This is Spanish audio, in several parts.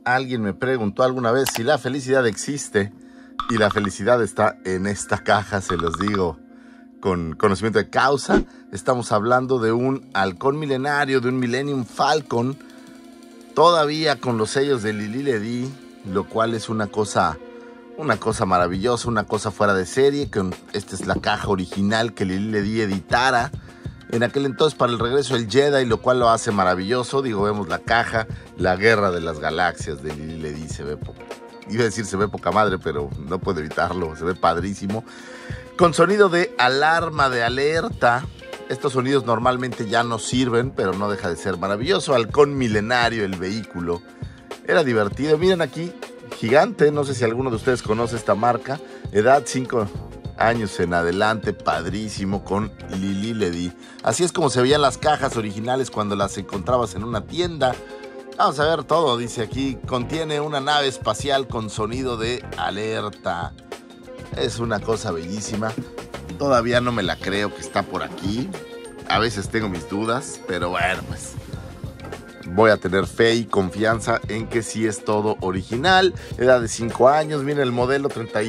Alguien me preguntó alguna vez si la felicidad existe, y la felicidad está en esta caja, se los digo con conocimiento de causa. Estamos hablando de un halcón milenario, de un Millennium Falcon, todavía con los sellos de Lili Ledy, lo cual es una cosa maravillosa, una cosa fuera de serie. Esta es la caja original que Lili Ledy editara en aquel entonces para el regreso del Jedi, lo cual lo hace maravilloso. Digo, vemos la caja, la guerra de las galaxias de Lili Ledy, se ve se ve poca madre, pero no puedo evitarlo, se ve padrísimo. Con sonido de alarma, de alerta. Estos sonidos normalmente ya no sirven, pero no deja de ser maravilloso. Halcón milenario, el vehículo. Era divertido. Miren aquí, gigante, no sé si alguno de ustedes conoce esta marca. Edad 5 años en adelante, padrísimo, con Lili Ledy. Así es como se veían las cajas originales cuando las encontrabas en una tienda. Vamos a ver todo, dice aquí, contiene una nave espacial con sonido de alerta. Es una cosa bellísima. Todavía no me la creo que está por aquí. A veces tengo mis dudas, pero bueno, pues voy a tener fe y confianza en que sí es todo original. Edad de 5 años, viene el modelo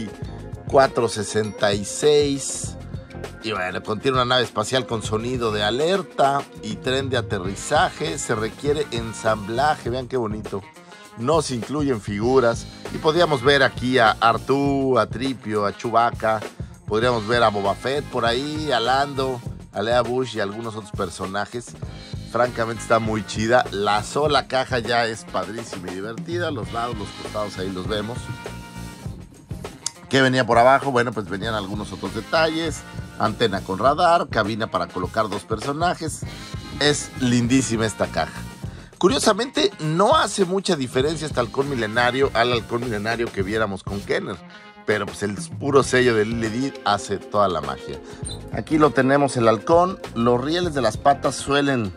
3466. Y bueno, contiene una nave espacial con sonido de alerta y tren de aterrizaje. Se requiere ensamblaje, vean qué bonito. No se incluyen figuras. Y podríamos ver aquí a Artú, a Tripio, a Chewbacca. Podríamos ver a Boba Fett por ahí, a Lando, a Leia Bush y a algunos otros personajes. Francamente está muy chida. La sola caja ya es padrísima y divertida. Los lados, los costados, ahí los vemos. ¿Qué venía por abajo? Bueno, pues venían algunos otros detalles. Antena con radar, cabina para colocar 2 personajes. Es lindísima esta caja. Curiosamente, no hace mucha diferencia este halcón milenario al halcón milenario que viéramos con Kenner. Pero pues el puro sello de Lili Ledy hace toda la magia. Aquí lo tenemos, el halcón. Los rieles de las patas suelen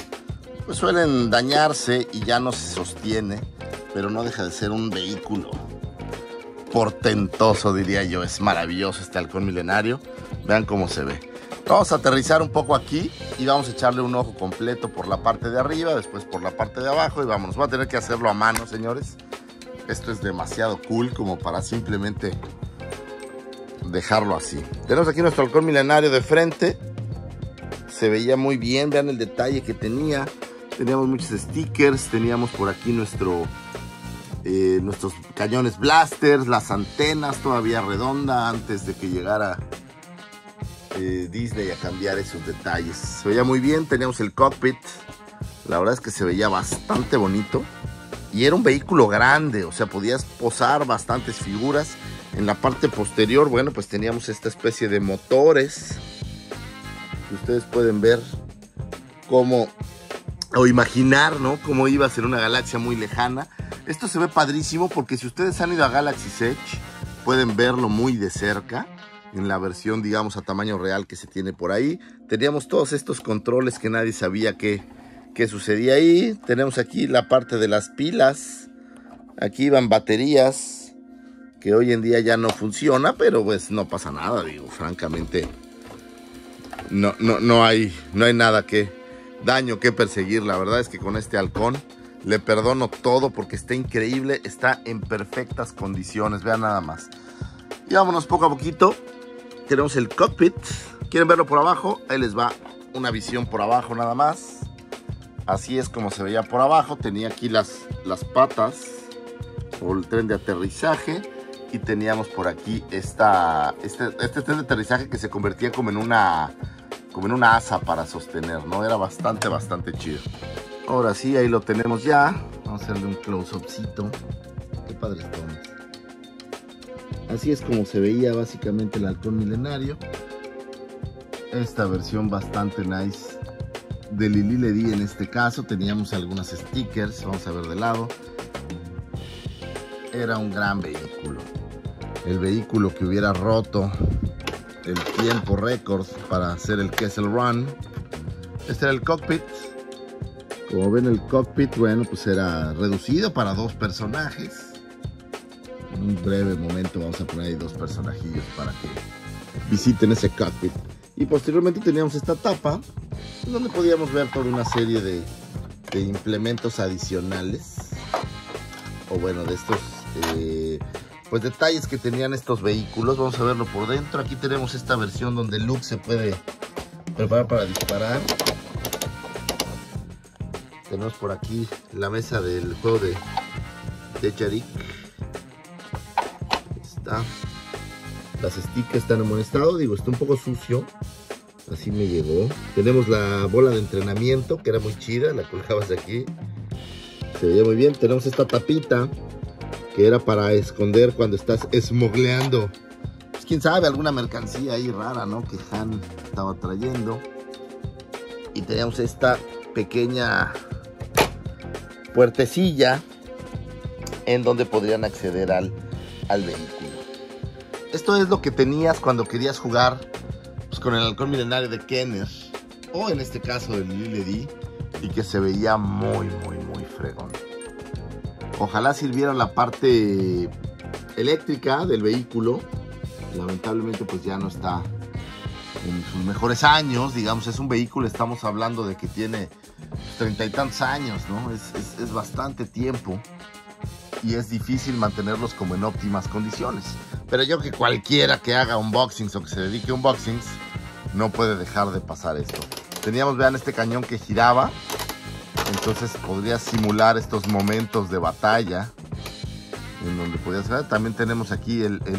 dañarse y ya no se sostiene. Pero no deja de ser un vehículo portentoso, diría yo. Es maravilloso este halcón milenario. Vean cómo se ve. Vamos a aterrizar un poco aquí y vamos a echarle un ojo completo por la parte de arriba, después por la parte de abajo y vámonos. Voy a tener que hacerlo a mano, señores. Esto es demasiado cool como para simplemente dejarlo así. Tenemos aquí nuestro halcón milenario de frente. Se veía muy bien, vean el detalle que tenía. Teníamos muchos stickers, teníamos por aquí nuestros cañones blasters, las antenas todavía redonda antes de que llegara Disney a cambiar esos detalles. Se veía muy bien, teníamos el cockpit. La verdad es que se veía bastante bonito. Y era un vehículo grande, o sea, podías posar bastantes figuras. En la parte posterior, bueno, pues teníamos esta especie de motores. Que ustedes pueden ver cómo, o imaginar, ¿no? Cómo iba a ser una galaxia muy lejana. Esto se ve padrísimo porque si ustedes han ido a Galaxy's Edge, pueden verlo muy de cerca. En la versión, digamos, a tamaño real que se tiene por ahí. Teníamos todos estos controles que nadie sabía qué sucedía ahí. Tenemos aquí la parte de las pilas. Aquí van baterías que hoy en día ya no funciona, pero pues no pasa nada, digo, francamente. No hay nada daño que perseguir. La verdad es que con este halcón le perdono todo porque está increíble, está en perfectas condiciones. Vean nada más. Y vámonos poco a poquito. Tenemos el cockpit. ¿Quieren verlo por abajo? Ahí les va una visión por abajo nada más. Así es como se veía por abajo. Tenía aquí las patas o el tren de aterrizaje. Y teníamos por aquí este tren de aterrizaje que se convertía como en una asa para sostener, ¿no? Era bastante chido. Ahora sí, ahí lo tenemos ya. Vamos a hacerle un close-upcito. Qué padre estamos. Así es como se veía básicamente el halcón milenario. Esta versión bastante nice de Lili Ledy en este caso. Teníamos algunas stickers, vamos a ver de lado. Era un gran vehículo. El vehículo que hubiera roto el tiempo récord para hacer el Kessel Run. Este era el cockpit. Como ven, el cockpit, bueno, pues era reducido para 2 personajes. En un breve momento vamos a poner ahí 2 personajillos para que visiten ese cockpit. Y posteriormente teníamos esta tapa donde podíamos ver toda una serie de implementos adicionales. o bueno, de estos pues detalles que tenían estos vehículos. Vamos a verlo por dentro. Aquí tenemos esta versión donde Luke se puede preparar para disparar. Tenemos por aquí la mesa del juego de Yarik. Está. Las stickers están en buen estado, digo, está un poco sucio. Así me llegó. Tenemos la bola de entrenamiento, que era muy chida, la colgabas de aquí. Se veía muy bien. Tenemos esta tapita, que era para esconder cuando estás esmogleando. Pues quién sabe, alguna mercancía ahí rara, ¿no? Que Han estaba trayendo. Y teníamos esta pequeña puertecilla en donde podrían acceder al vehículo. Esto es lo que tenías cuando querías jugar pues, con el halcón milenario de Kenner, o en este caso de Lily, y que se veía muy fregón. Ojalá sirviera la parte eléctrica del vehículo. Lamentablemente pues ya no está en sus mejores años, digamos. Es un vehículo, estamos hablando de que tiene 30 y tantos años, ¿no? Es bastante tiempo y es difícil mantenerlos como en óptimas condiciones. Pero yo que cualquiera que haga unboxings o que se dedique a unboxings no puede dejar de pasar esto. Teníamos, vean, este cañón que giraba, entonces podría simular estos momentos de batalla en donde podías ver. También tenemos aquí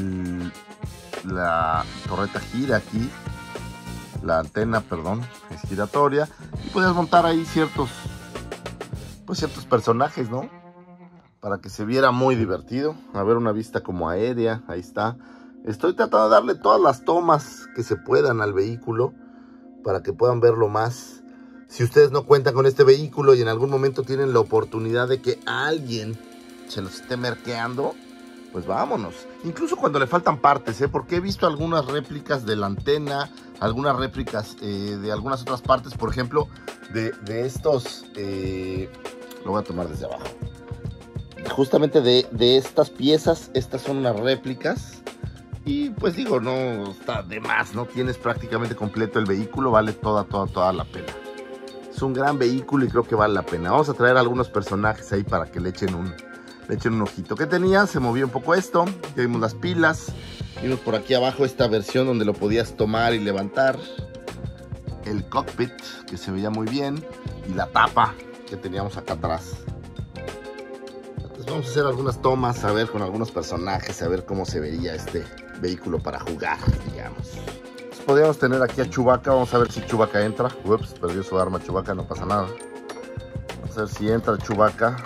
la torreta gira aquí, la antena, perdón, es giratoria, y podías montar ahí ciertos personajes, ¿no? Para que se viera muy divertido. A ver, una vista como aérea, ahí está. Estoy tratando de darle todas las tomas que se puedan al vehículo para que puedan verlo más. Si ustedes no cuentan con este vehículo y en algún momento tienen la oportunidad de que alguien se los esté merqueando, pues vámonos. Incluso cuando le faltan partes, porque he visto algunas réplicas de la antena, algunas réplicas de algunas otras partes, por ejemplo, de estos, lo voy a tomar desde abajo. Justamente de estas piezas, estas son unas réplicas. Y pues digo, no está de más, ¿no? Tienes prácticamente completo el vehículo, vale toda la pena. Es un gran vehículo y creo que vale la pena. Vamos a traer algunos personajes ahí para que le echen un ojito. ¿Qué tenía? Se movió un poco esto. Ya vimos las pilas. Vimos por aquí abajo esta versión donde lo podías tomar y levantar. El cockpit, que se veía muy bien. Y la tapa que teníamos acá atrás. Entonces vamos a hacer algunas tomas, a ver, con algunos personajes, a ver cómo se vería este vehículo para jugar, digamos. Entonces podríamos tener aquí a Chewbacca. Vamos a ver si Chewbacca entra. Ups, perdió su arma Chewbacca, no pasa nada. Vamos a ver si entra Chewbacca.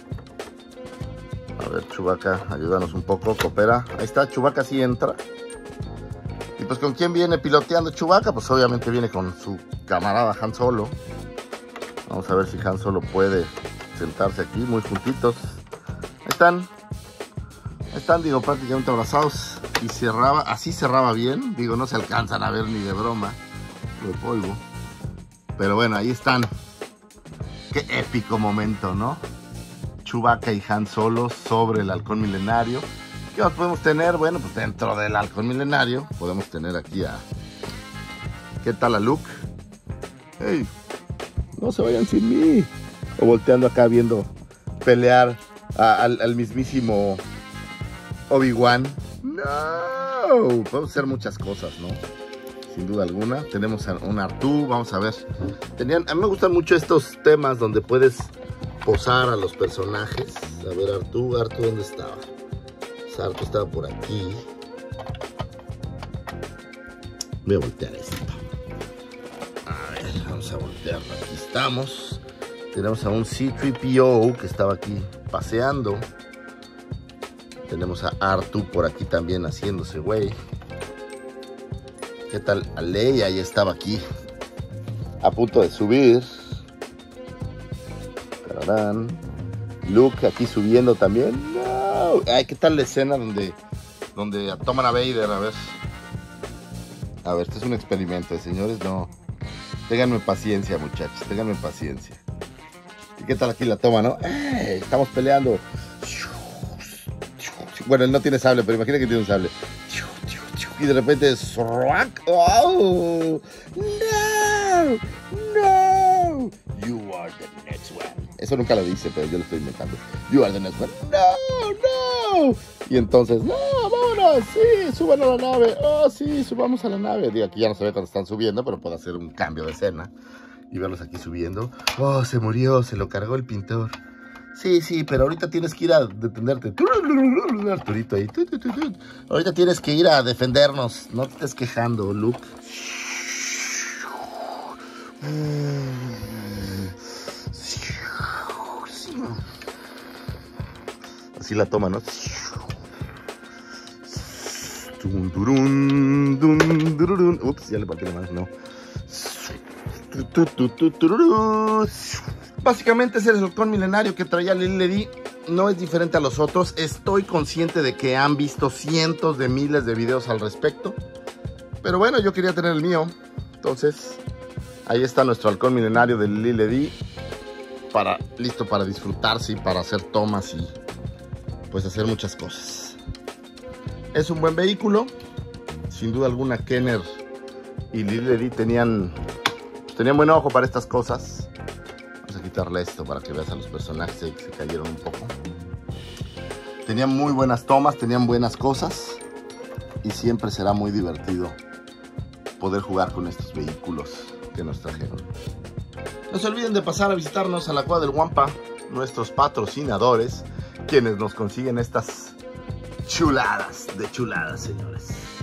A ver, Chewbacca, ayúdanos un poco, coopera. Ahí está, Chewbacca sí entra. Y pues, ¿con quién viene piloteando Chewbacca? Pues obviamente viene con su camarada Han Solo. Vamos a ver si Han Solo puede sentarse aquí, muy juntitos. Ahí están, digo, prácticamente abrazados. Y cerraba, así cerraba bien. Digo, no se alcanzan a ver ni de broma, de polvo. Pero bueno, ahí están. Qué épico momento, ¿no? Chewbacca y Han Solo sobre el halcón milenario. ¿Qué más podemos tener? Bueno, pues dentro del halcón milenario podemos tener aquí a... ¿Qué tal a Luke? ¡Hey! No se vayan sin mí. O volteando acá viendo pelear al mismísimo Obi-Wan. ¡No! Podemos hacer muchas cosas, ¿no? Sin duda alguna. Tenemos a un R2, vamos a ver. A mí me gustan mucho estos temas donde puedes posar a los personajes. A ver, R2, ¿dónde estaba? R2 estaba por aquí. Voy a voltear esto. A ver, vamos a voltearlo. Aquí estamos. Tenemos a un C-3PO que estaba aquí paseando. Tenemos a R2 por aquí también haciéndose güey. ¿Qué tal? A Leia ya estaba aquí a punto de subir. Tararán. Luke aquí subiendo también. No. Ay, ¿qué tal la escena donde toman a Vader? A ver, este es un experimento, señores. No. Ténganme paciencia, muchachos. Ténganme paciencia. ¿Y qué tal aquí la toma, no? ¡Ey! Estamos peleando. Bueno, él no tiene sable, pero imagina que tiene un sable. Y de repente es... ¡Oh! ¡No! ¡No! You are the next one. Eso nunca lo dice, pero yo lo estoy inventando. You are the next one. No. Y entonces, no, vámonos, sí, suban a la nave. Oh, sí, subamos a la nave. Digo, aquí ya no se ve cuando están subiendo, pero puedo hacer un cambio de escena y verlos aquí subiendo. Oh, se murió, se lo cargó el pintor. Sí, pero ahorita tienes que ir a detenerte. Arturito ahí. Ahorita tienes que ir a defendernos. No te estés quejando, Luke. Así la toma, ¿no? Ups, ya le partí la mano, no. Básicamente ese es el halcón milenario que traía Lily. No es diferente a los otros. Estoy consciente de que han visto cientos de miles de videos al respecto. Pero bueno, yo quería tener el mío. Entonces, ahí está nuestro halcón milenario de Lily, listo para disfrutarse y para hacer tomas y pues hacer muchas cosas. Es un buen vehículo. Sin duda alguna, Kenner y Lily tenían buen ojo para estas cosas. Vamos a quitarle esto para que veas a los personajes que se cayeron un poco. Tenían muy buenas tomas, tenían buenas cosas. Y siempre será muy divertido poder jugar con estos vehículos que nos trajeron. No se olviden de pasar a visitarnos a la Cueva del Wampa, nuestros patrocinadores, quienes nos consiguen estas chuladas de chuladas, señores.